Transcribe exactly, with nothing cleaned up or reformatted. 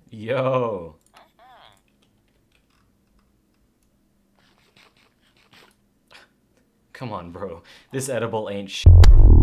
Yo. Come on, bro. This edible ain't sh